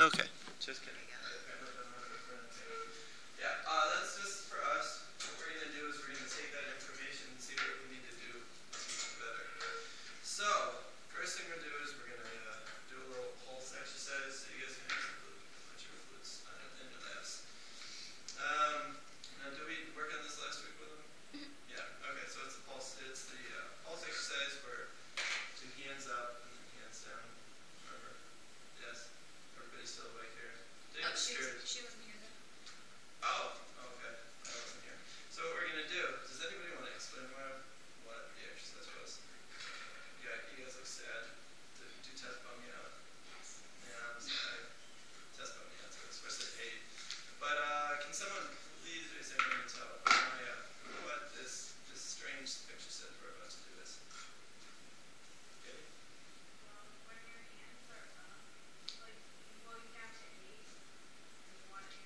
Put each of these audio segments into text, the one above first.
Okay. Just kidding. Yeah, that's just for us. What we're going to do is we're going to take that information and see what we need to do better. So, first thing we're going to do is we're going to do a little pulse exercise so you guys can put your flutes in the labs. Now, did we work on this last week with them? Yeah, okay, so it's the pulse exercise where two hands up and hands down. Remember? Yes? Everybody's still awake here? She wasn't here then. Oh, okay. I wasn't here. So what we're going to do, does anybody want to explain what the exercise was? Yeah, you guys look sad. Do test bum me out. Yeah, I'm sad. Test bum me out too, especially 8. But can someone please raise their hand and tell what this strange picture said we're about to do this? Okay. When your hands are up, like, well, you count to 8, and you want to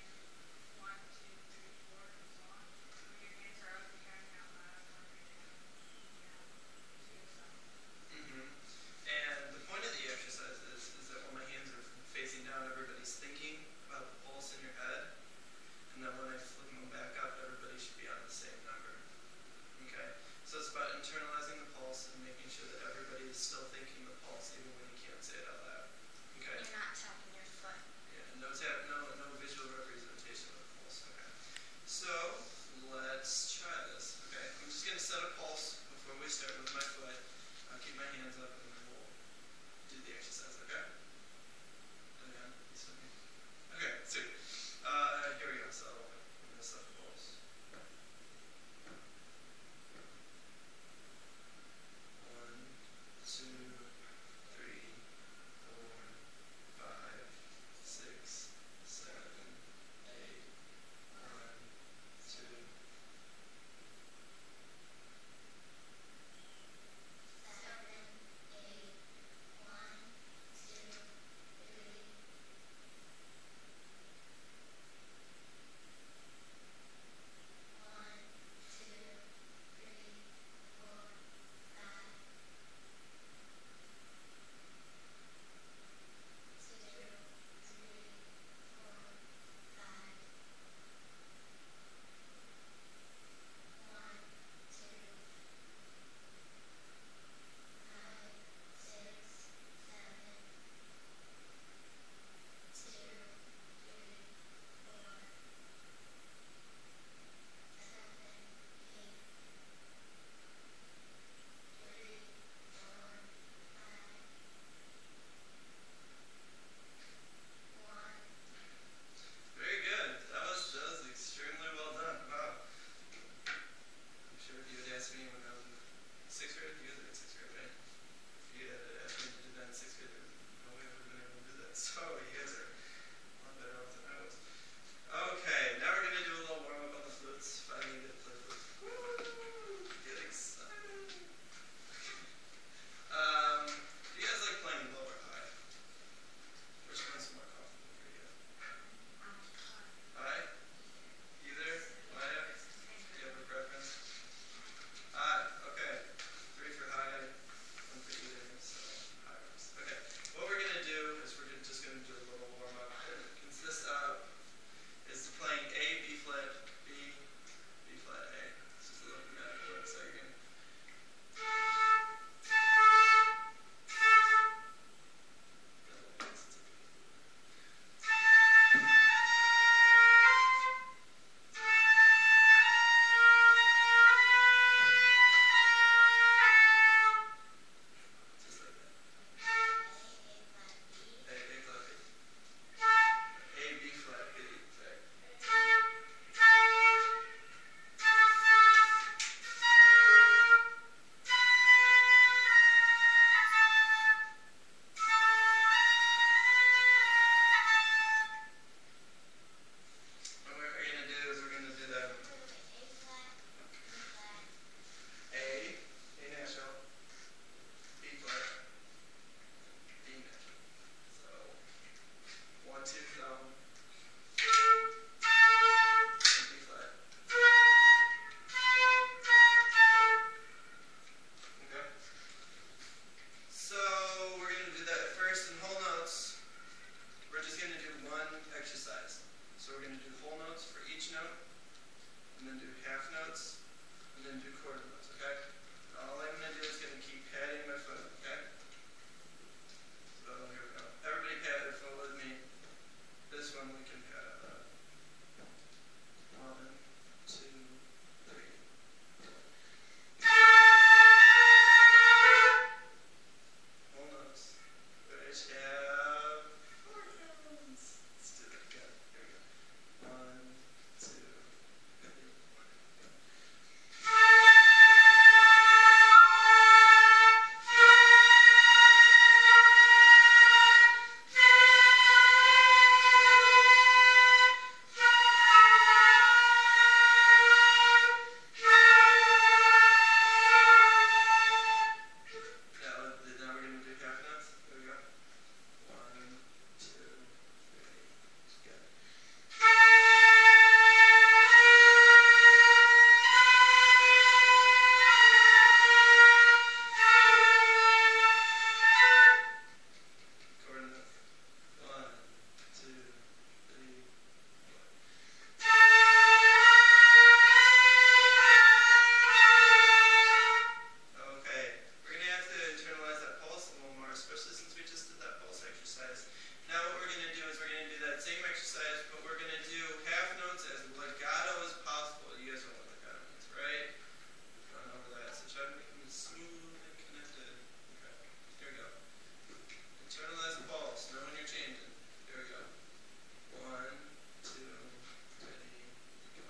Now what we're going to do is we're going to do that same exercise, but we're going to do half notes as legato as possible. You guys know what legato means, right? We've gone over that. So try to make them smooth and connected. Okay, here we go. Internalize the pulse. Know when you're changing. Here we go. 1, 2, 3, go.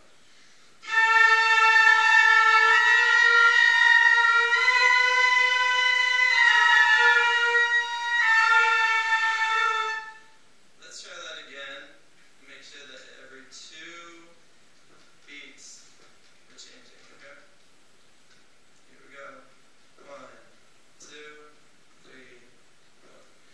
Let's try that again. Make sure that every 2 beats we're changing, okay? Here we go. 1, 2, 3, go.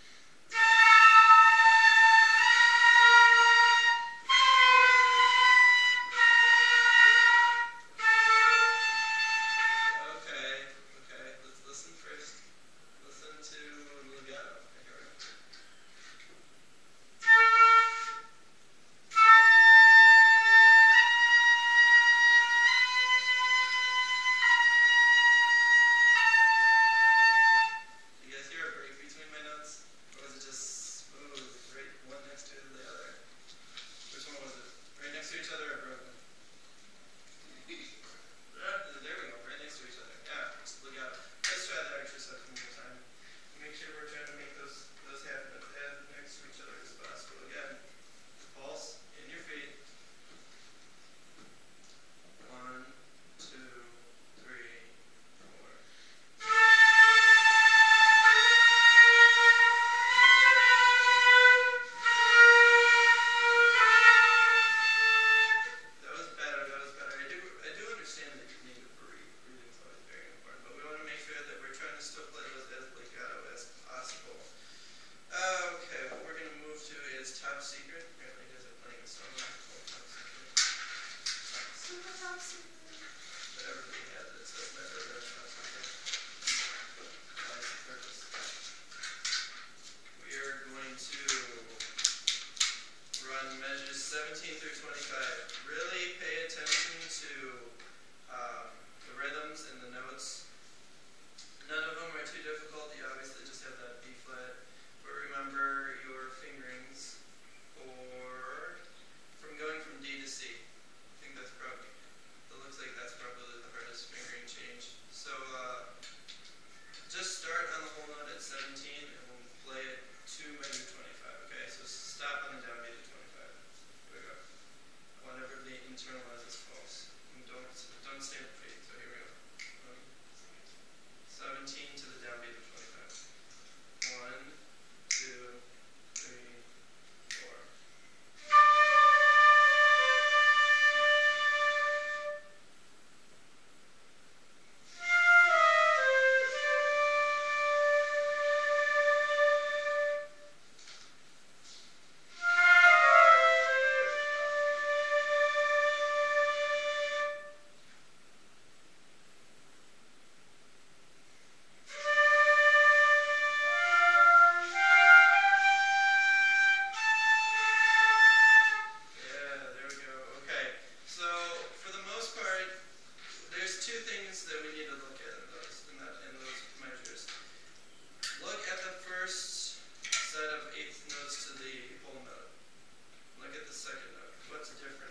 Okay, let's listen first. Listen to legato. Here we go. You guys hear a break between my notes? Or was it just smooth, right one next to the other? Which one was it? Right next to each other or broken? There we go, right next to each other. Yeah, just legato. Let's try that exercise one more time. Make sure we're trying to make those half notes as next to each other as possible. Again, pulse in your feet. 1, 2, 3, 4. That was better. I do understand that you need to breathe. Breathing is always very important, but we want to make sure that we're trying to still play those as legato as possible. Okay, what we're going to move to is Top Secret. Apparently you guys are playing a song called Top Secret. Super top secret. But everybody has it, so it's never really Top Secret. That's the purpose. We are going to run measures 17 through 25. Really pay attention to the rhythms and the notes. None of them are too difficult. You obviously just have that B flat. But remember your fingerings from going from D to C. I think that looks like that's probably the hardest fingering change. So just start on the whole note at 17 and we'll play it to measure 25. Okay, so stop on the downbeat at 25. Here we go. I want everybody to internalize this pulse. And don't stand up feet. So here we go. 17 to the downbeat of 25. 1, 2, 3, 4. Yeah, there we go. Okay, so for the most part, there's 2 things that we need to look at in those measures. Look at the first set of 8th notes to the whole note. Look at the second note. What's different?